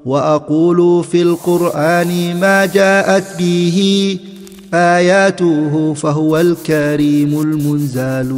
وأقول في القرآن ما جاءت به آياته فهو الكريم المنزال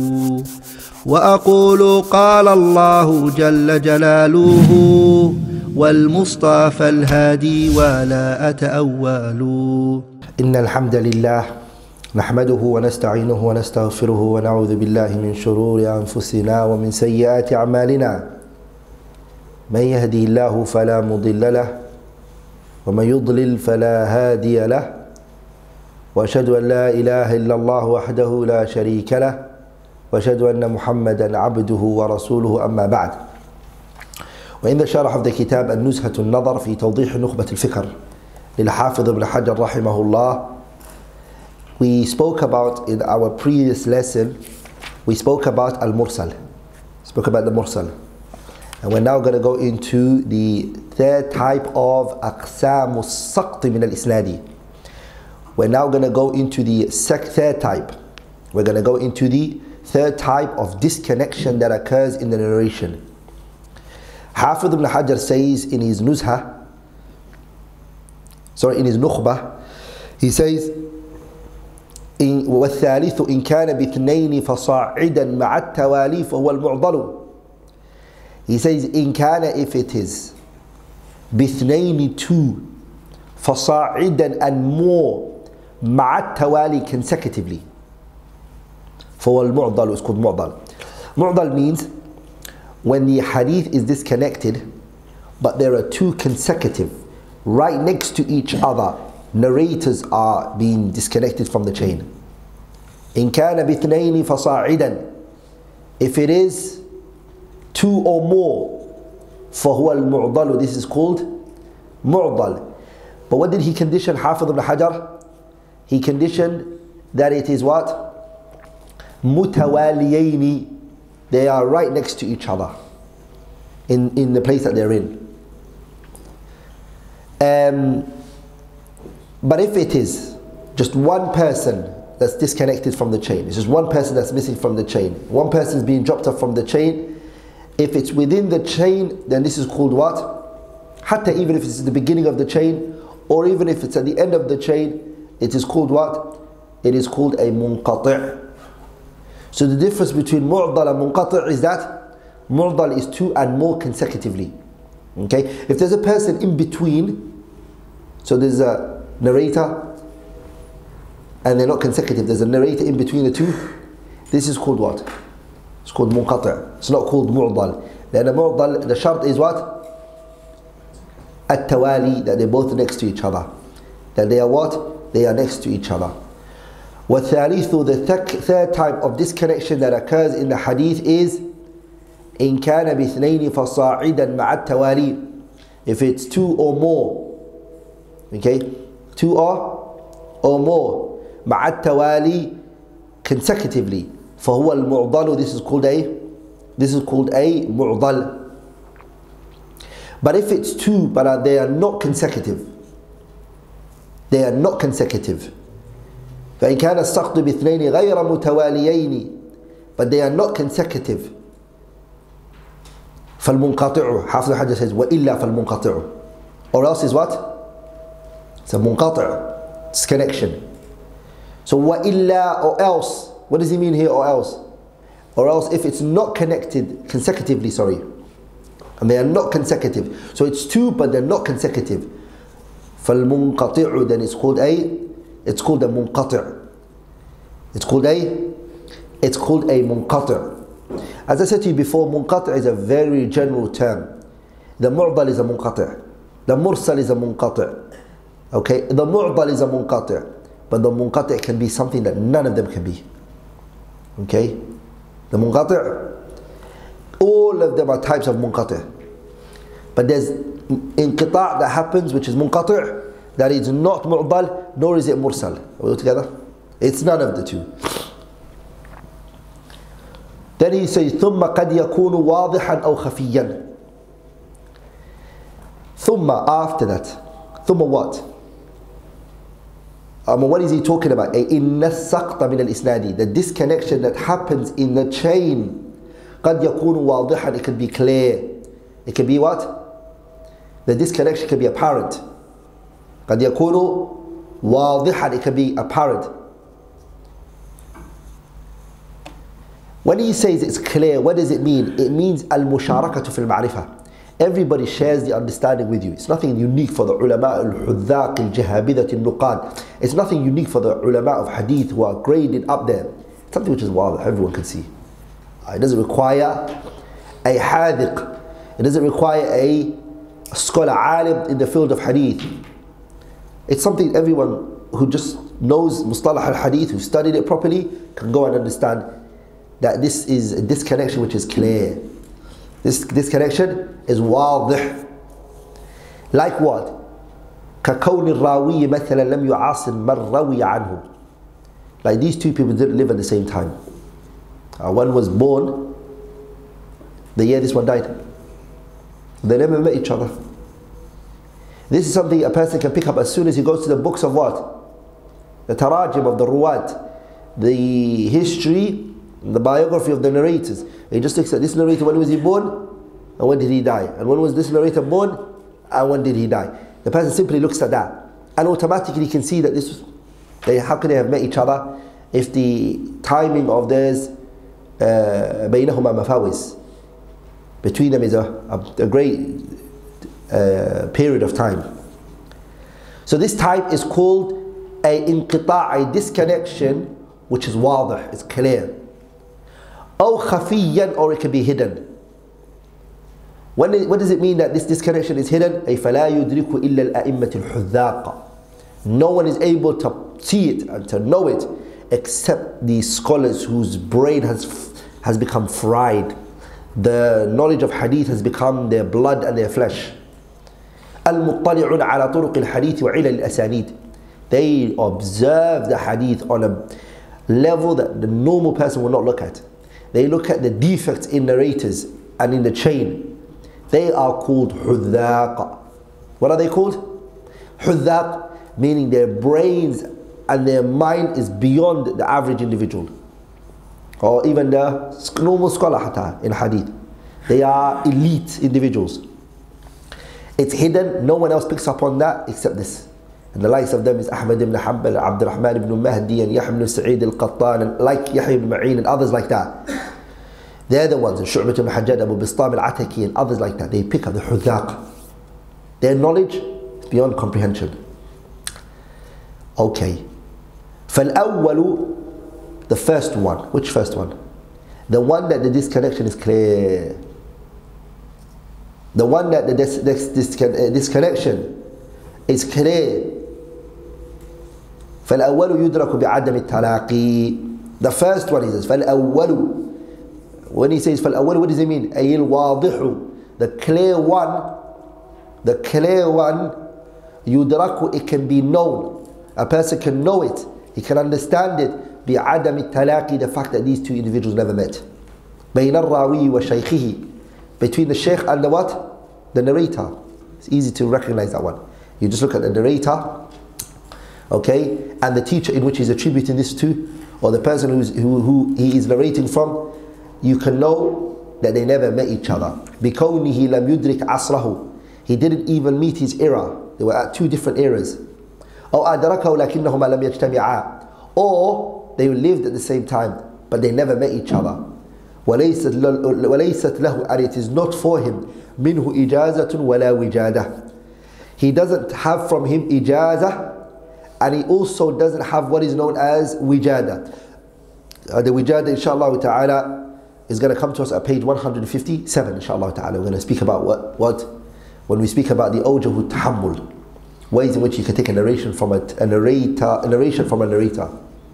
وأقول قال الله جل جلاله والمصطفى الهادي ولا أتأول. إن الحمد لله نحمده ونستعينه ونستغفره ونعوذ بالله من شرور أنفسنا ومن سيئات أعمالنا من يهدي الله فلا مضل له ومن يضلل فلا هادي له وأشهد أن لا إله إلا الله وحده لا شريك له وأشهد أن محمدا عبده ورسوله أما بعد. وإن شرح of the كتاب النزهة النظر في توضيح نخبة-الفكر للحافظ ابن حجر رحمه الله, we spoke about in our previous lesson, we spoke about al-mursal, spoke about the mursal, and we're now going to go into the third type of aqsam as-saqt min al-isnadi. We're now going to go into the third type. We're going to go into the third type of disconnection that occurs in the narration. Hafidh ibn Hajar says in his Nukhbah, he says, والثالث إن كان باثنين فصاعدا مع التوالي فهو المعضل. He says, إن كان, if it is باثنين, two, فصاعدا and more, مع التوالي consecutively, فهو المعضل, it's called معضل. معضل means when the hadith is disconnected but there are two consecutive right next to each other narrators are being disconnected from the chain. إن كان باثنين فصاعدا, if it is two or more, فهو المعضل, this is called معضل. But what did he condition Hafidh ibn Hajar? He conditioned that it is what? متواليين, they are right next to each other in the place that they're in. But if it is just one person that's disconnected from the chain, it's just one person that's missing from the chain, one person is being dropped off from the chain, if it's within the chain, then this is called what? Hatta, even if it's at the beginning of the chain, or even if it's at the end of the chain, it is called what? It is called a munqati'. So the difference between mu'dal and munqati' is that mu'dal is two and more consecutively. Okay? If there's a person in between, so there's a narrator and they're not consecutive, there's a narrator in between the two, this is called what? It's called munqati'. It's not called mu'dal. Then the mu'dal, the shart is what? At-tawali, that they're both next to each other. That they are what? They are next to each other. وَالثَّالِثُ, the third type of disconnection that occurs in the hadith is إِن كَانَ بِاثْنَيْنِ فَصَاعِدًا مَعَ التَّوَالِي, if it's two or more, okay, two or more, مَعَ التَّوَالِي, consecutively, فَهُوَ الْمُعْضَلُ, this is called a mu'dal. But if it's two but they are not consecutive, they are not consecutive, فإن كان السقط باثنين غير متواليين, but they are not consecutive, فالمنقطع, Hafidh al-Hajar says, وإلا فالمنقطع, or else is what? It's a munqati', it's connection. So وإلا, or else, what does he mean here, or else? Or else if it's not connected consecutively, and they are not consecutive, so it's two but they're not consecutive, فالمنقطع, then it's called a munqati'. It's called a munqati'. As I said to you before, munqati' is a very general term. The mu'dal is a munqati', the mursal is a munqati', okay, the mu'dal is a munqati', but the munqati' can be something that none of them can be. Okay, the munqati', all of them are types of munqati', but there's inqita' that happens which is munqati', that is not mu'dal nor is it mursal. Are we all together? It's none of the two. Then he says ثم قد يكون واضحا أو خفيا. ثم, after that, ثم what? What is he talking about? إن السقط من الإسناد, the disconnection that happens in the chain. قد يكون واضحا, it can be clear. It can be what? the disconnection can be apparent. قد يكون واضحا, it can be apparent. When he says it's clear, what does it mean? It means al-musharakatu fil ma'rifah. Everybody shares the understanding with you. It's nothing unique for the ulama al-huddaq, al-jahabidat, al-nuqad. It's nothing unique for the ulama of hadith who are graded up there. It's something which is wild, everyone can see. It doesn't require a hadiq. It doesn't require a scholar, alim in the field of hadith. It's something everyone who just knows mustalah al-hadith, who studied it properly, can go and understand that this is a disconnection which is clear. This disconnection is wadih. Like what? كَكَوْنِ الرَّاوِيِّ مَثَلًا لَمْ يُعَاصِرْ مَنْ رَوِيَ عَنْهُ. Like these two people didn't live at the same time. One was born the year this one died. They never met each other. This is something a person can pick up as soon as he goes to the books of what? The tarajim of the ruwat, the history, the biography of the narrators. He just looks at this narrator, when was he born and when did he die, and when was this narrator born and when did he die. The person simply looks at that and automatically can see that how could they have met each other if the timing of theirs بينهما مفاوز, between them is a great period of time. So this type is called a inqita', a disconnection which is wadih, it's clear. أو خفيا, or it can be hidden. What does it mean that this disconnection is hidden? أي فلا يدرك إلا الأئمة الحذاق. No one is able to see it and to know it except the scholars whose brain has become fried. The knowledge of hadith has become their blood and their flesh. المطلعون على طرق الحديث وعلل الأسانيد. They observe the hadith on a level that the normal person will not look at. They look at the defects in narrators and in the chain. They are called huddaq. What are they called? Huddaq, meaning their brains and their mind is beyond the average individual, or even the normal scholar hata in hadith. They are elite individuals. It's hidden, no one else picks up on that except this. And the likes of them is Ahmad ibn Hanbal, AbdulRahman ibn Mahdi, and Yahya ibn Sa'id al-Qattan, and like Yahya ibn Ma'in and others like that. They're the ones, and Shu'bat ibn Hajjaj, Abu Bistam al-Ataki, and others like that. They pick up the huddaq. Their knowledge is beyond comprehension. Okay. فَالْأَوَّلُ, the first one. Which first one? The one that the disconnection is clear. The one that the disconnection is clear. فَالْأَوَّلُ يُدْرَكُ بِعَدَمِ التَّلَاقِي. The first one he says, فَالْأَوَّلُ. When he says فَالْأَوَّلُ, what does he mean? أي الواضح, the clear one. The clear one, يُدْرَكُ, it can be known. A person can know it, he can understand it. بِعَدَمِ التَّلَاقِي, the fact that these two individuals never met. بَيْنَ الرَّاوِي وَشَيْخِهِ, between the shaykh and the what? The narrator. It's easy to recognize that one. You just look at the narrator, okay, and the teacher in which he's attributing this to, or the person who he is narrating from. You can know that they never met each other. بِكَوْنِهِ لَمْ يُدْرِكْ عَصْرَهُ, he didn't even meet his era. They were at two different eras. أو أدركه لكنهما لم يجتمعا, or they lived at the same time but they never met each other. وليست له, and it is not for him منه إجازة ولا وجادة. He doesn't have from him ijazah, and he also doesn't have what is known as wijada. The wijada, inshallah ta'ala, is going to come to us at page 157, inshallah ta'ala. We're going to speak about what when we speak about the awjuh tahammul, ways in which you can take a narration from a narrator.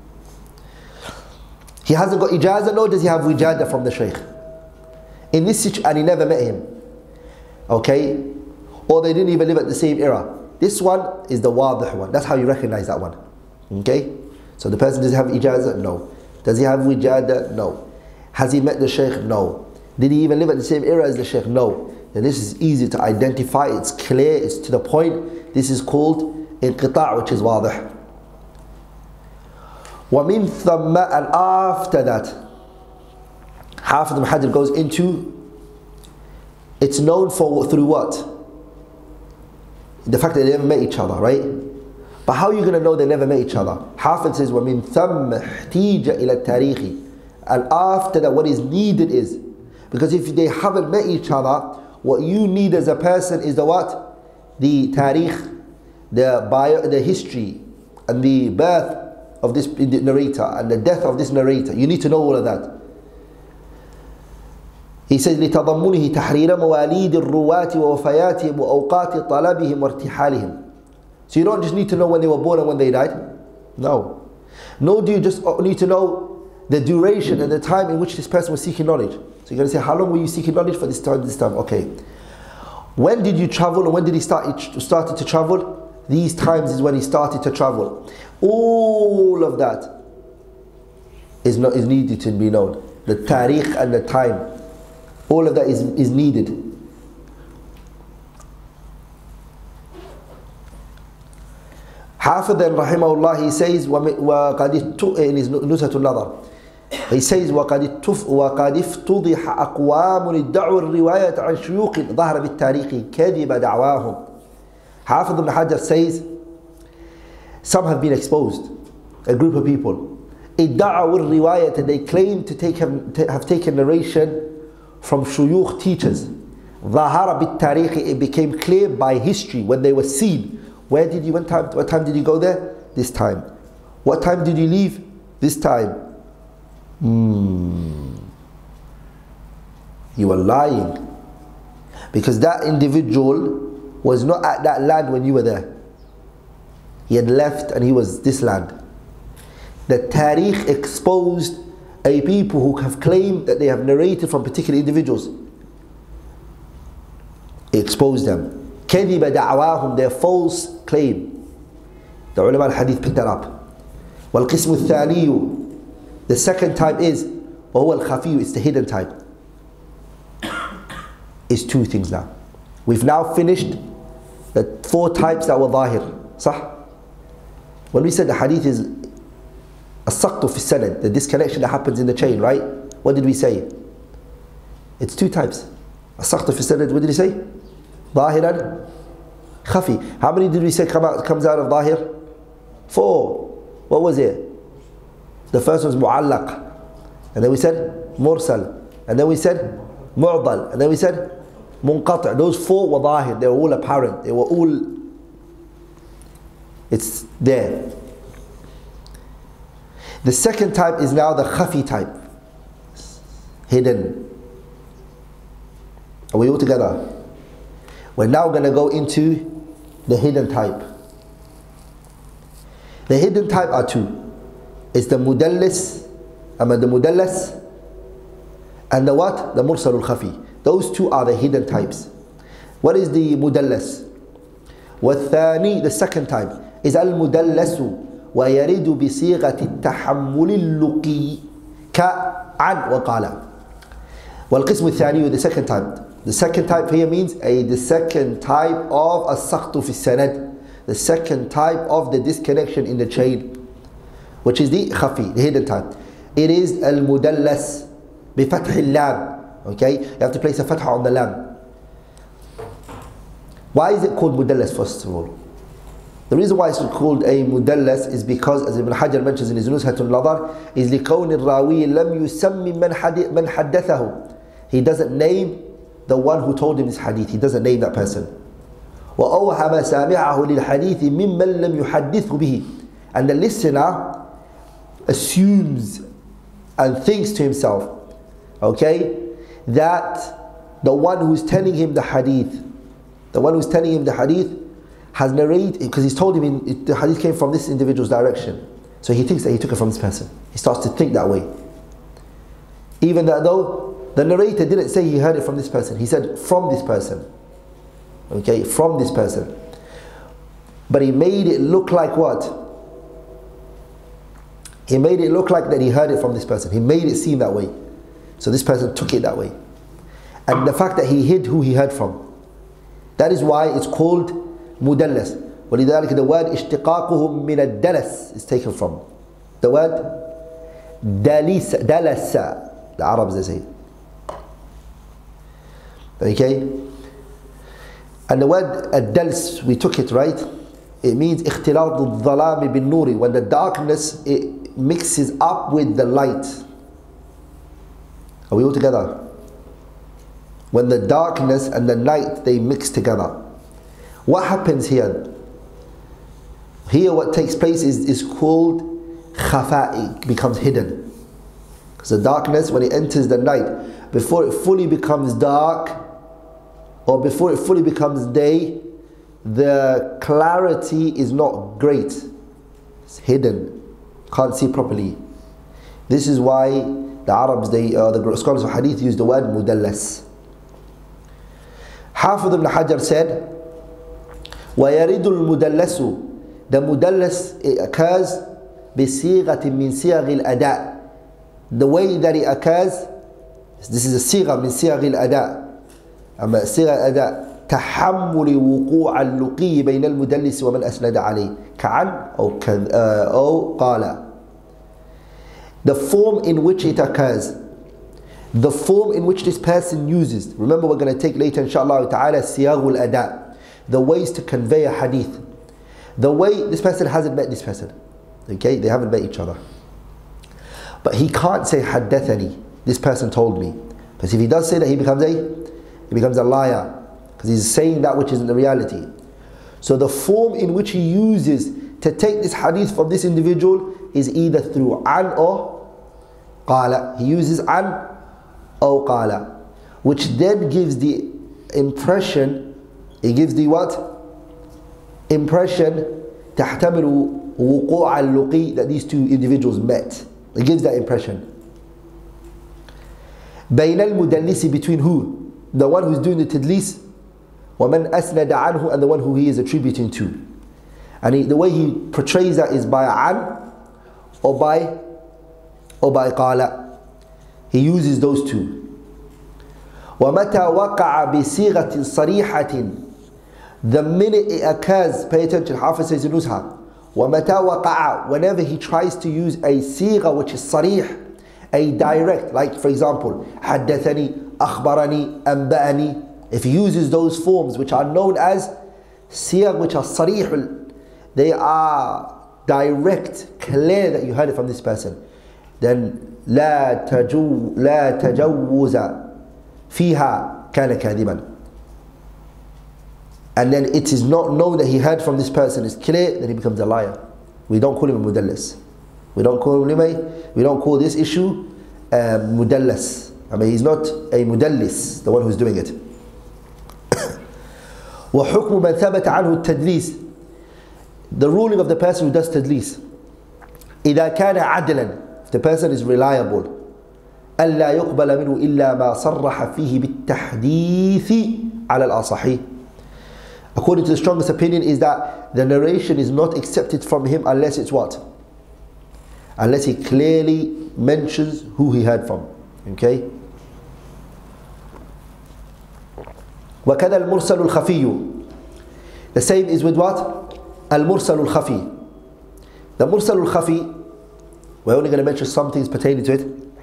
He hasn't got ijazah, nor does he have wijada from the shaykh. In this situation, and he never met him. Okay? Or they didn't even live at the same era. This one is the wadih one. That's how you recognize that one. Okay? So the person, does he have ijazah? No. Does he have wijada? No. Has he met the shaykh? No. Did he even live at the same era as the shaykh? No. And this is easy to identify, it's clear, it's to the point. This is called inqita', which is wadih. وَمِن ثَمَّ, and after that, Hafiz ibn Hajar goes into, it's known through what? the fact that they never met each other, right? But how are you going to know they never met each other? Hafid says, وَمِن ثَمَّ احْتِيجَ إِلَى التَّارِيخِ. And after that, what is needed is, because if they haven't met each other, what you need as a person is the what? The tarikh, the history, and the birth of this narrator, and the death of this narrator. You need to know all of that. He says, لِتَضَمُّنِهِ تَحْرِيرَ مَوَالِيدِ الرُّوَاةِ وَوَفَيَاتِهِمْ وَأَوْقَاتِ طَلَبِهِمْ وَارْتِحَالِهِمْ. So you don't just need to know when they were born and when they died. No. Nor do you just need to know the duration and the time in which this person was seeking knowledge. So you're going to say, how long were you seeking knowledge? For this time, this time. Okay. When did you travel and when did he started to travel? These times is when he started to travel. All of that is needed to be known. The tariq and the time. All of that is needed. Hafid rahimahullah, he says, in his Nukhbatul Nadar, he says, وَقَدْ افتضح أقوام ادعوا الرواية عن شيوخ ظهر بالتاريخ كذب دعواهم. Hafid ibn Hajar says, some have been exposed, a group of people. ادعوا الرواية, they claim to have taken narration from shuyukh, teachers. ظهر بالتاريخ, it became clear by history when they were seen. Where did you, what time did you go there? This time. What time did you leave? This time. You were lying. Because that individual was not at that land when you were there. He had left and he was this land. The tariq exposed a people who have claimed that they have narrated from particular individuals. It exposed them. كذب دعواهم, their false claim. The ulama al-hadith picked that up. والقسم الثاني, the second type is وهو الخفي, it's the hidden type. It's two things now. We've now finished the four types that were ظاهر. صح? When we said the hadith is السقط في السند, the disconnection that happens in the chain, right? What did we say? It's two types. السقط في السند, what did he say? ظاهرا خفي. How many did we say comes out of ظاهر? 4. What was it? The first was معلق, and then we said mursal, and then we said mu'dal, and then we said munqati'. Those 4 were ظاهر. They were all apparent. They were all, it's there. The second type is now the khafi type, hidden. Are we all together? We're now going to go into the hidden type. The hidden type are 2. It's the mudallis, and the what? The mursalul khafi. Those 2 are the hidden types. What is the mudallis? والثاني, the second type, is al-mudallas ويرد بصيغة التحمل اللقي كعن وقال. والقسم الثاني, the second type. The second type here means the second type of as-saqtu fi sanad, the second type of the disconnection in the chain, which is the khafi, the hidden type. It is al-mudallas بفتح اللام. Okay, you have to place a fatha on the lam. Why is it called mudallas first of all? The reason why it's called a mudallas is because, as Ibn Hajar mentions in his Nukhbatul Nadar, is لكون الراوي لم يسمي من حدثه. He doesn't name the one who told him this hadith. He doesn't name that person. وأوهم سامعه للحديث ممن لم يحدثه به. And the listener assumes and thinks to himself, okay, that the one who's telling him the hadith, has narrated, because he's told him the hadith came from this individual's direction. So he thinks that he took it from this person. He starts to think that way. Even though the narrator didn't say he heard it from this person. He said from this person. Okay, from this person. But he made it look like what? He made it look like that he heard it from this person. He made it seem that way. So this person took it that way. And the fact that he hid who he heard from. That is why it's called mudallas. ولذلك the word اشتقاقهم من الدلس is taken from. The word dalasa. The Arabs they say. Okay? And the word ad-dals, we took it, right? It means اختلاط الظلام بالنور. When the darkness, it mixes up with the light. Are we all together? When the darkness and the night, they mix together. What happens here? Here what takes place is called khafa'i, it becomes hidden. Because the darkness, when it enters the night, before it fully becomes dark, or before it fully becomes day, the clarity is not great. It's hidden. Can't see properly. This is why the Arabs, the scholars of hadith use the word mudallas. Hafidh ibn Hajar said, وَيَرِدُ الْمُدَلَّسُ. The mudallas, it occurs بِصِيغَةٍ مِّن صِيَغِ الْأَدَاءِ. The way that it occurs, this is a sigha min siyagh al-ada. Amma sigha al-ada, تحمل وقوع اللقي بين المدلس ومن أسند عليه كعن أو قال. The form in which it occurs, the form in which this person uses. Remember, we're going to take later inshallah ta'ala siyagh al-ada, the ways to convey a hadith. The way this person hasn't met this person, okay, they haven't met each other, but he can't say haddathani, this person told me, because if he does say that, he becomes a liar, because he's saying that which isn't the reality. So the form in which he uses to take this hadith from this individual is either through an or qala. He uses an or qala, which then gives the impression, it gives the what? Impression تحتمل وقوع اللقي, that these two individuals met. It gives that impression. بين المدلس, between who? The one who's doing the tadlis, ومن أسند عنه, and the one who he is attributing to. And the way he portrays that is by an or by qala. He uses those two. ومتى وقع بصيغة صريحة, the minute it occurs, pay attention, Hafiz says in Nuzha, وَمَتَى وَقَعَ, whenever he tries to use a sigha which is sarih, a direct, like for example, حَدَّثَني, أَخْبَرَني, أَنْبَأَني, if he uses those forms which are known as sigha which are sarih, they are direct, clear that you heard it from this person, then لا تجوز فيها كان كاذبا. And then it is not known that he heard from this person, it's clear, then he becomes a liar. We don't call him a mudallis. We don't call this issue mudallas. I mean, he's not a mudallis, the one who's doing it. وَحُكْمُ مَنْ ثَبَتَ عَنْهُ التَّدْلِيسِ. The ruling of the person who does tadlis. إِذَا كَانَ عَدْلًا, if the person is reliable, أَلَّا يُقْبَلَ مِنْهُ إِلَّا مَا صَرَّحَ فِيهِ بِالتَّحْدِيثِ عَلَى الْأَصَحِيثِ. According to the strongest opinion is that the narration is not accepted from him unless it's what? Unless he clearly mentions who he heard from. Okay? وَكَذَا الْمُرْسَلُ الْخَفِيُّ. The same is with what? Al-Mursal al-Khafi. The Mursal al-Khafi, we're only going to mention some things pertaining to it.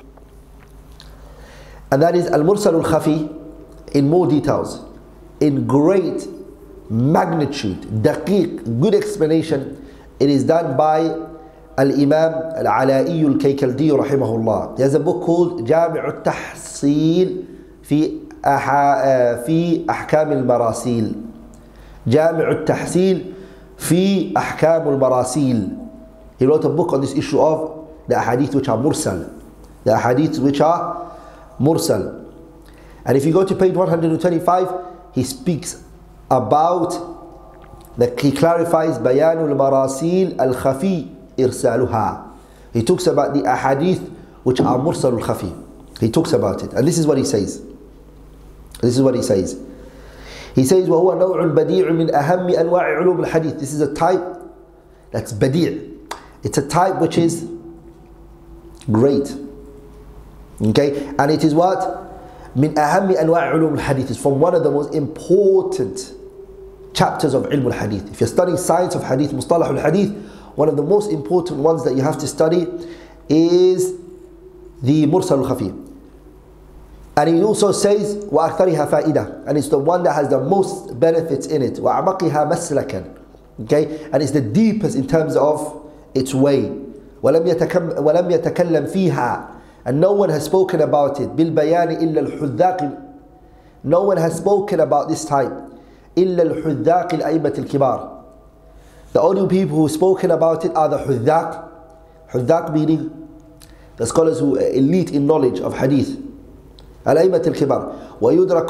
And that is Al-Mursal al-Khafi in more details, in great magnitude, daqiq, good explanation. It is done by Al-Imam Al-Ala'i Al-Kaykaldi rahimahullah. He has a book called Jami' Al-Tahsil fi Ahkam Al-Marasil. Jami' Al-Tahsil fi Ahkam Al-Marasil. He wrote a book on this issue of the ahadith which are mursal. The ahadith which are mursal. And if you go to page 125, he speaks about, he clarifies Bayanul Marasil Al-Khafi Irsaluha. He talks about the ahadith which are Mursal Al-Khafi. He talks about it. And this is what he says. This is what he says. He says, وَهُوَ نَوْعٌ بَدِيعٌ مِنْ أَهَمِّ أَنْوَاعِ عُلُومِ الْحَدِيثِ. This is a type that's badi'. It's a type which is great. Okay? And it is what? من أهم أنواع علوم الحديث. It's from one of the most important chapters of ilm al-hadith. If you're studying science of hadith, mustalah al-hadith, one of the most important ones that you have to study is the mursal al-khafi. And he also says, وَأَكْثَرِهَا فَائِدَةً, and it's the one that has the most benefits in it. وَأَعْمَقِهَا مَسْلَكًا, okay? And it's the deepest in terms of its way. وَلَمْ يَتَكَلَّمْ فِيهَا, and no one has spoken about it. بِالْبَيَانِ إِلَّا الْحُذَّاقِ, no one has spoken about this type. إِلَّا الْحُذَّاقِ الْأَئِمَّةِ الْكِبَارِ, the only people who've spoken about it are the حُذَّاق. حُذَّاق meaning the scholars who are elite in knowledge of hadith. الأئمة الكبار. ويدرك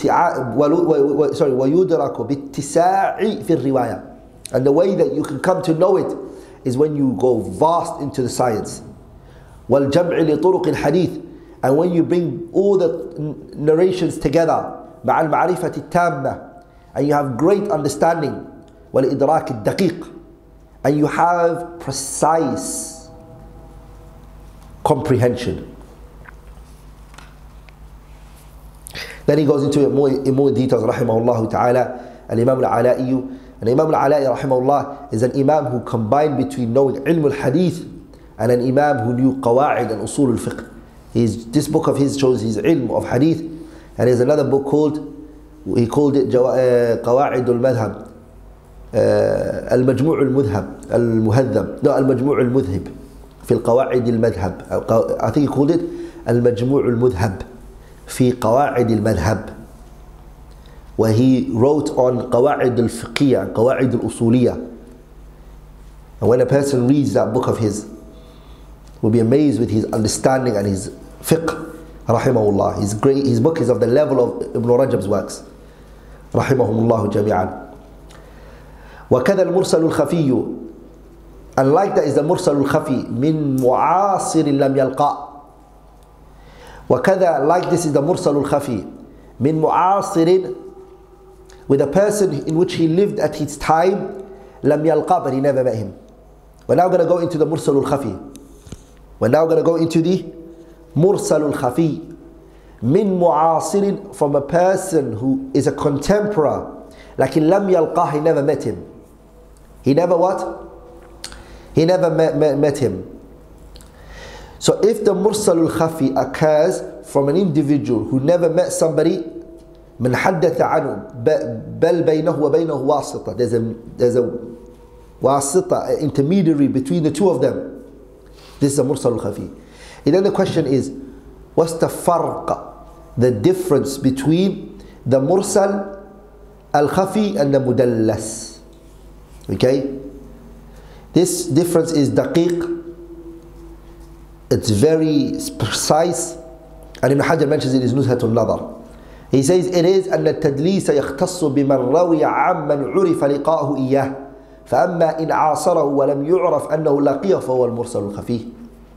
باتساع في الرواية. And the way that you can come to know it is when you go vast into the science. والجمع لطرق الحديث, and when you bring all the narrations together مع المعرفة التامة, and you have great understanding. والإدراك الدقيق, and you have precise comprehension. Then he goes into it in more details, rahimahullah ta'ala. Al-Imam al-Ala'i, and Imam al-Ala'i rahimahullah is an imam who combined between knowing ilm al-hadith and an imam who knew qawa'id and usul al-fiqh. This book of his shows his ilm of hadith, and there's another book he called it qawa'id al-madhab, المجموع المذهب المجموع المذهب في القواعد المذهب. I think he called it المجموع المذهب في قواعد المذهب, where he wrote on قواعد الفقهية, قواعد الأصولية. And when a person reads that book of his, will be amazed with his understanding and his fiqh, rahimahullah. His book is of the level of Ibn Rajab's works, rahimahumullah jami'an. وكذا المرسل الخفي, and like that is the mursal al-khafi من معاصر لم يلقى. وكذا, like this is the mursal al-khafi من معاصر, with a person in which he lived at his time, لم يلقى, but he never met him. We're now going to go into the mursal al-khafi. We're now going to go into the mursal al-khafi من معاصر, from a person who is a contemporary, لكن لم يلقى, he never met him. He never what? He never met him. So if the mursal al-khafi occurs from an individual who never met somebody, من حدث عنه بل بينه وبينه واسطة, there's a wasita, intermediary between the two of them. This is a mursal al-khafi. And then the question is, what's the farq, the difference between the mursal al-khafi and the mudallas? Okay, this difference is daqiq, it's very precise, and Ibn Hajar mentions it is nuzhatul nadar. He says it is أن التدليس يختص بمن روي عمن عرف لقاءه إياه، فأما إن عاصره ولم يعرف أنه لقيه فهو المرسل الخفي.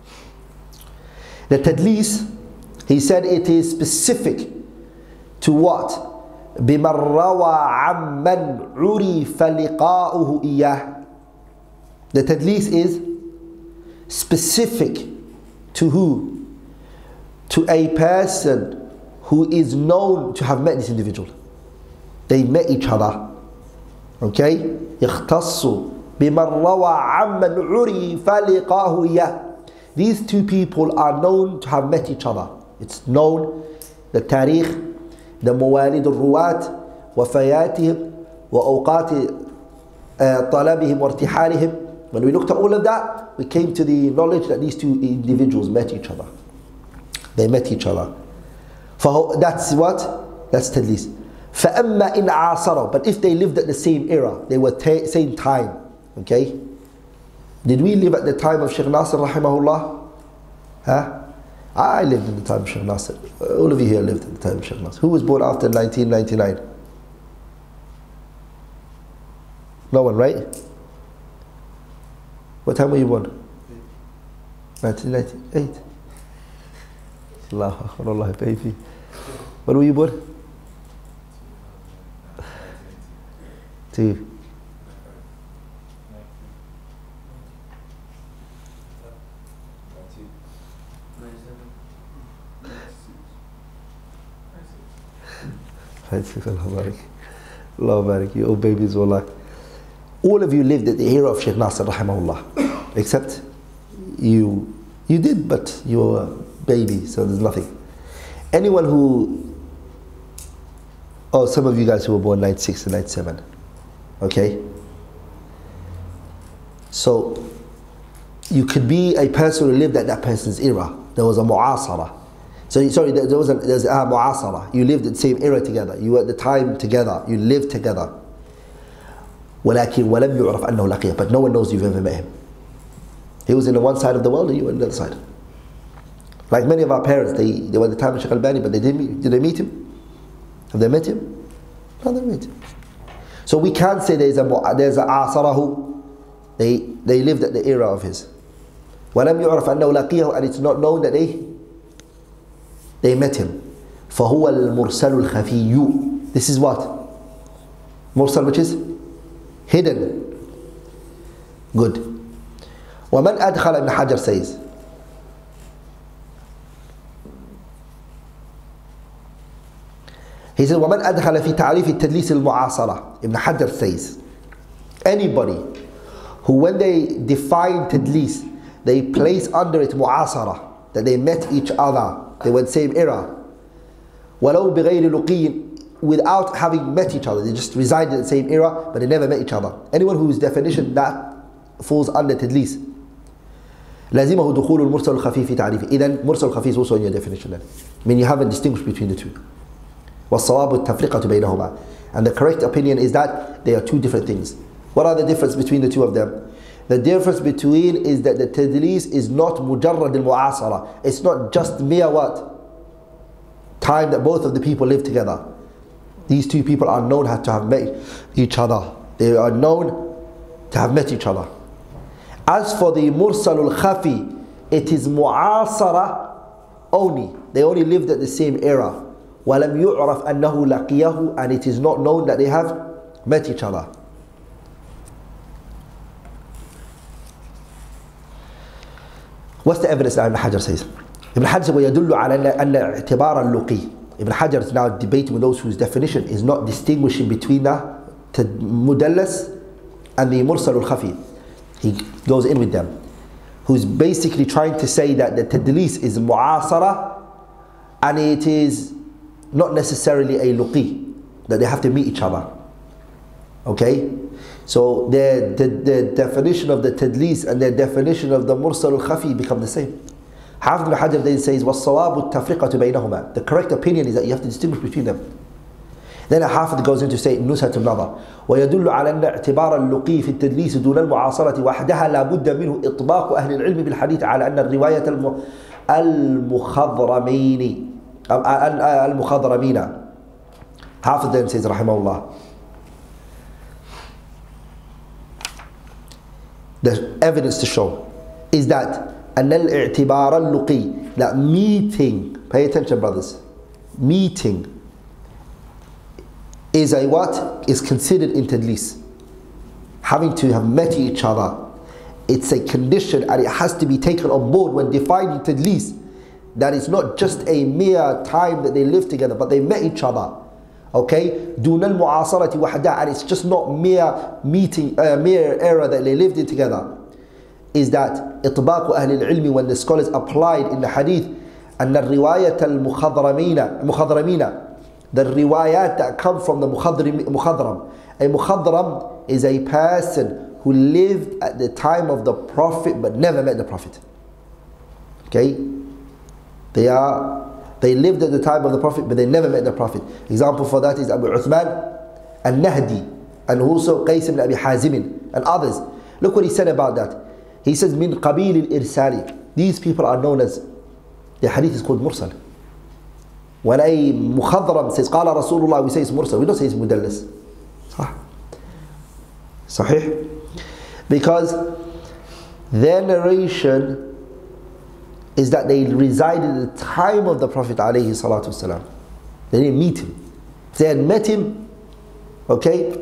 The tadlis, he said it is specific to what? بمن روى عمن عرف لقاؤه إياه. The tadlis is specific to who? To a person who is known to have met this individual. They met each other. Okay? يختص بمن روى عمن عرف لقاؤه إياه. These two people are known to have met each other. It's known, the tarikh, the موالد الرواة وفياتهم وأوقات طلبهم وارتحالهم. When we looked at all of that, we came to the knowledge that these two individuals met each other. They met each other. That's what? That's tadlis. فَأَمَّا إِنْ عَاصَرَوا, but if they lived at the same era, they were same time. Okay? Did we live at the time of Shaykh Nasir rahimahullah? Huh? I lived in the time of Shaykh Nasir. All of you here lived at the time of Shaykh Nasir. Who was born after 1999? No one, right? What time were you born? 1998. Allahu Akbar, Allah baby. When were you born? 2. Allah barik you, oh babies, wallah. All of you lived at the era of Shaykh Nasir rahimahullah, except you did, but you were a baby, so there's nothing. Anyone who, oh, some of you guys who were born 96 and 97, okay? So, you could be a person who lived at that person's era. There was a mu'asara. So, sorry, there's a mu'asara. You lived at the same era together. You were at the time together. You lived together. ولكن ولم يعرف أنه لقيه. But no one knows you've ever met him. He was in the one side of the world and you were on the other side. Like many of our parents, they were at the time of Shaykh Albani, but did they meet him? Have they met him? No, they met him. So we can't say there's a asarahu. They lived at the era of his. وَلَمْ يُعْرَفْ أَنَّهُ لَقِيهُ, and it's not known that they met him. فَهُوَ الْمُرْسَلُ الْخَفِيُّ. This is what? Mursal, which is hidden. Good. وَمَنْ أَدْخَلَ, Ibn Hajar says, he says, وَمَنْ أَدْخَلَ فِي تَعْرِيفِ التَّدْلِيسِ الْمُعَاصَرَةِ. Ibn Hajar says, anybody who when they define tadlis, they place under it mu'asara, that they met each other, they were the same era, وَلَوْ بِغَيْرِ لُقِيٍّ, without having met each other, they just resided in the same era, but they never met each other. Anyone whose definition that falls under tadlis, لازمه دخول المرسل الخفي في تعريفه. إذن مرسل الخفي is also in your definition then. I mean, you haven't distinguished between the two. وَالصَّوَابُ التَّفْرِقَةُ بَيْنَهُمَا. And the correct opinion is that they are two different things. What are the difference between the two of them? The difference between is that the tadlis is not mujarrad al-mu'asara. It's not just mere what? Time that both of the people live together. These two people are known to have met each other. They are known to have met each other. As for the mursal al-khafi, it is mu'asara only. They only lived at the same era. وَلَمْ يُعْرَفْ أَنَّهُ لَقِيَهُ, and it is not known that they have met each other. What's the evidence that Ibn Hajar says? Ibn Hajar says, وَيَدُلُّ عَلَى أَنَّ اعْتِبَارَ اللُّقِي. Ibn Hajar is now debating with those whose definition is not distinguishing between the mudallas and the mursal al-khafi. He goes in with them. Who's basically trying to say that the tadlis is mu'asara and it is not necessarily a luqi, that they have to meet each other. Okay? So the definition of the tadlis and the definition of the mursal al-khafi become the same. Hafiz ibn Hajar then says, وَالصَّوَابُ التَّفْرِقَةُ بَيْنَهُمَا. The correct opinion is that you have to distinguish between them. Then Hafiz goes in to say, نُزْهَةُ النَّظَرِ وَيَدُلُّ عَلَى أَنَّ اعْتِبَارَ اللُّقِي فِي التَّدْلِيسِ دُونَ الْمُعَاصَرَةِ وَحْدَهَا لَا بُدَّ مِنْهُ إطباق أهل العلم بالحديث على أن الرواية المخضرمين. Hafiz then says, رحمه الله, the evidence to show is that أن الاعتبار اللقي, that meeting, pay attention brothers, meeting is a what? Is considered in tadlis. Having to have met each other, it's a condition and it has to be taken on board when defining tadlis. That it's not just a mere time that they live together, but they met each other. Okay? دون المعاصرة وحدها, and it's just not mere meeting, mere era that they lived in together. Is that إطباق أهل العلم, when the scholars applied in the hadith أن الرواية المخضرمين, the riwayat that come from the mukhadram. A mukhadram is a person who lived at the time of the Prophet but never met the Prophet. Okay? They lived at the time of the Prophet but they never met the Prophet. Example for that is Abu Uthman al-Nahdi, and also Qais ibn Abi Hazim and others. Look what he said about that. He says, min qabil al-irsali. These people are known as, the hadith is called mursal. When a mukhadram says قال Rasulullah, we say it's mursal, we don't say it's mudallas. Sahih? Because their narration is that they resided at the time of the Prophet alayhi salatu wasalam. They didn't meet him. If they had met him, okay,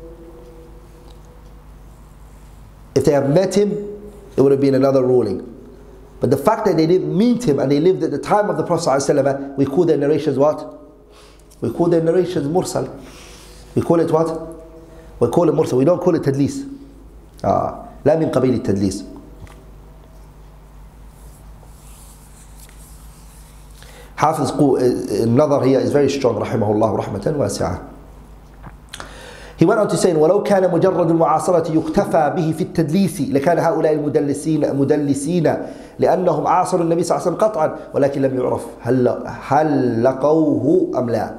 if they had met him, it would have been another ruling. But the fact that they didn't meet him and they lived at the time of the Prophet ﷺ, we call their narrations what? We call their narrations mursal. We call it what? We call it mursal. We don't call it tadlis. لا من قبيل التدليس. Hafiz Nadar here is very strong, rahimahullah rahmatan wasi'ah. He went on to say, وَلَوْ كَانَ مُجَرَّدُ الْمُعَاصَرَةِ يُكْتَفَى بِهِ فِي التَّدْلِيسِ لَكَانَ هؤلاء المدلسين لأنهم عاصروا النبي صلى الله عليه وسلم قطعا ولكن لم يعرف هل لقوه أم لا.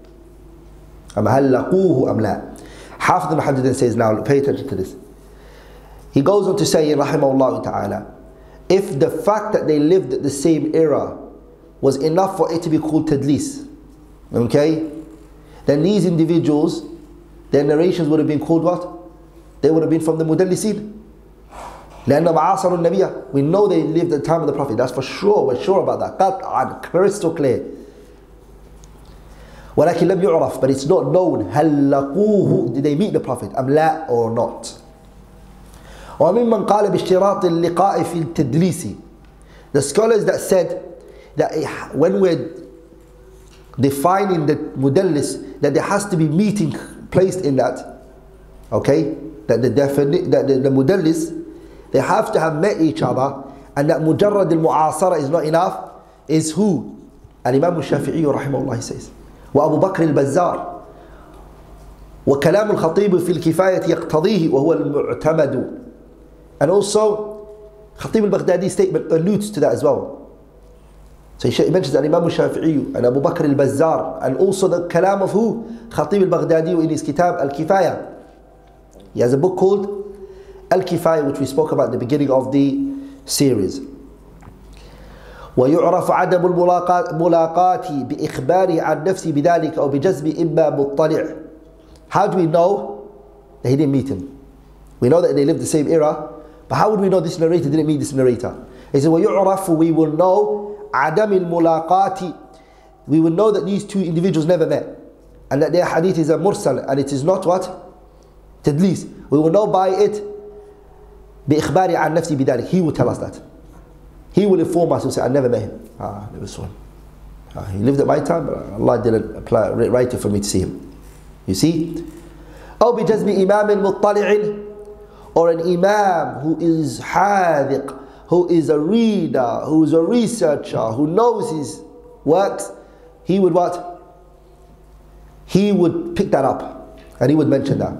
هل لقوه أم لا. Hafiz ibn Hajar then says, now pay attention to this. He goes on to say, rahimahullah ta'ala, if the fact that they lived at the same era was enough for it to be called tadlis, okay, then these individuals, their narrations would have been called what? They would have been from the mudallisin. لأنهم عاصروا النبي. We know they lived at the time of the Prophet. That's for sure. We're sure about that. قطعا, crystal clear. ولكن لم يعرف, but it's not known. هل لقوه, did they meet the Prophet? أم لا or not? وممن قال باشتراط اللقاء في التدليس. The scholars that said that when we're defining the mudallis, that there has to be meeting placed in that, okay, that the mudallis, they have to have met each other, and that mujarrad al-mu'asara is not enough, is who? Al-Imam al-Shafi'i rahimahullah, he says, wa Abu Bakr al-Bazzar, wa kalam al-Khatib fi al-Kifayat yaqtadihi wa huwa al-mu'tamadu. And also Khatib al-Baghdadi's statement alludes to that as well. So he mentions Imam al-Shafi'i and Abu Bakr al-Bazzar, and also the kalam of who? Khatib al-Baghdadi in his kitab Al-Kifaya. He has a book called Al-Kifaya, which we spoke about at the beginning of the series. ويعرف عدم الملاقات بإخباره عن نفسه بذلك أو بجزم إما مطلع. How do we know that he didn't meet him? We know that they lived the same era, but how would we know this narrator didn't meet this narrator? He says, ويعرف, we will know عدم الملاقات, we will know that these two individuals never met, and that their hadith is a mursal, and it is not what? Tadlis. We will know by it بإخباره عن نفسه بذلك. He will tell us that. He will inform us and say, I never met him. I never saw him. He lived at my time, but Allah didn't write it for me to see him. You see? أو بجزم إمام مطلع, or an imam who is حاذق, who is a reader, who is a researcher, who knows his works, he would what? He would pick that up, and he would mention that.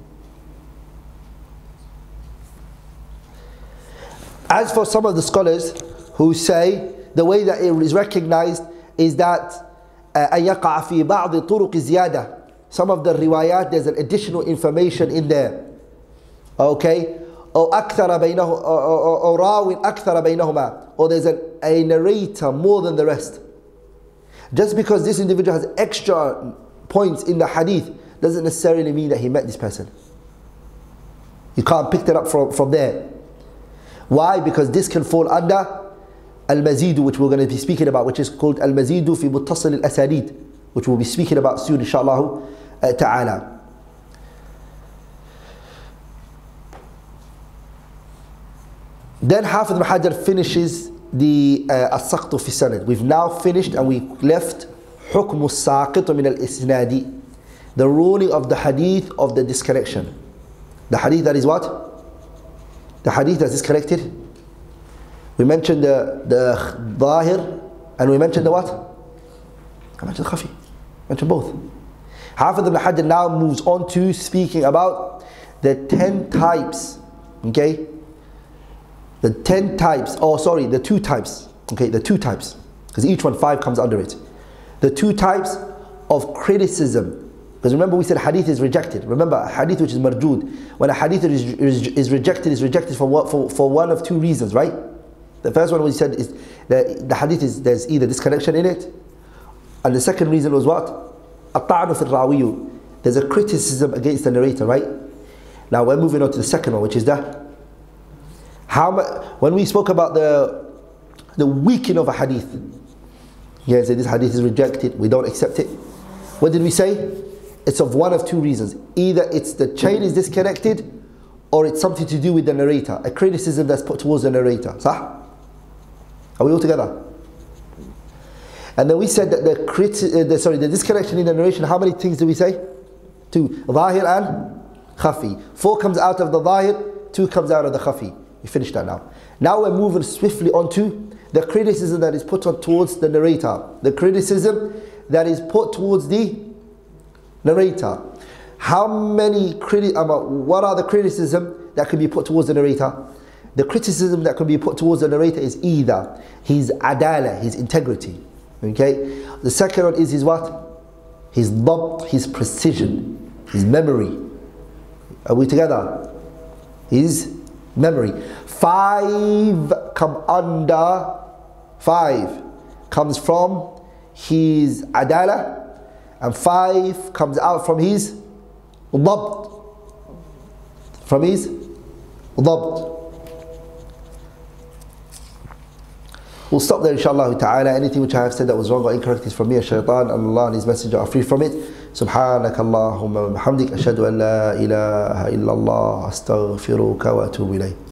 As for some of the scholars who say the way that it is recognized is that أن يقع في بعض طرق زيادة. Some of the riwayat, there's an additional information in there. Okay? أو أكثر بينه أو راو أكثر بينهما, or there's a narrator more than the rest. Just because this individual has extra points in the hadith doesn't necessarily mean that he met this person. You can't pick that up from there. Why? Because this can fall under al-mazidu, which we're going to be speaking about, which is called al-mazidu fi muttasil al-asanid, which we'll be speaking about soon, inshallah ta'ala. Then Hafiz ibn Hajar finishes the as-saqtu fi sanad. We've now finished, and we left hukm as-saqit min al-isnadi, the ruling of the hadith of the disconnection. The hadith that is what? The hadith that's disconnected. We mentioned the zahir, and we mentioned the what? I mentioned the khafi. Mentioned both. Hafiz ibn Hajar now moves on to speaking about the 10 types. Okay? The 10 types, the 2 types. Okay, the 2 types. Because each one, 5 comes under it. The 2 types of criticism. Because remember, we said hadith is rejected. Remember, a hadith which is marjood. When a hadith is rejected for what? For one of 2 reasons, right? The first one we said is that the hadith is, there's either disconnection in it, and the second reason was what? At-ta'nu fi rawiyu. There's a criticism against the narrator, right? Now we're moving on to the second one, which is that when we spoke about the weakening of a hadith, yeah, so this hadith is rejected, we don't accept it. What did we say? It's of one of 2 reasons. Either it's the chain is disconnected, or it's something to do with the narrator, a criticism that's put towards the narrator. Sah? Are we all together? And then we said that the disconnection in the narration, how many things do we say? 2. Zahir and khafi. 4 comes out of the zahir, 2 comes out of the khafi. We finished that now. Now we're moving swiftly on to the criticism that is put on towards the narrator. The criticism that is put towards the narrator. How many what are the criticism that can be put towards the narrator? The criticism that can be put towards the narrator is either his adala, his integrity. Okay? The second one is his what? His dabt, his precision, his memory. Are we together? His memory. 5 come under, 5 comes from his adala, and 5 comes out from his dabt. From his dabt. We'll stop there inshallah ta'ala. Anything which I have said that was wrong or incorrect is from me, shaitan, and Allah and His Messenger are free from it. Subhanak Allahumma wa bihamdik, ashhadu an la ilaha illallah, astaghfiruka wa atubu ilayk.